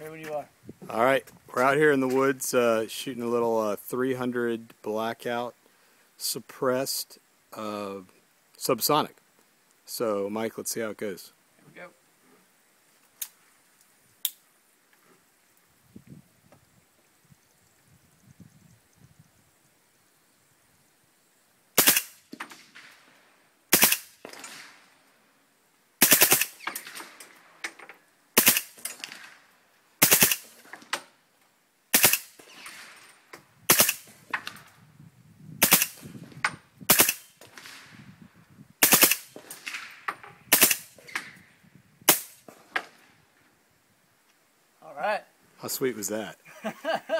Right when you are. All right, we're out here in the woods shooting a little 300 Blackout suppressed Subsonic. So, Mike, let's see how it goes. Here we go. All right. How sweet was that?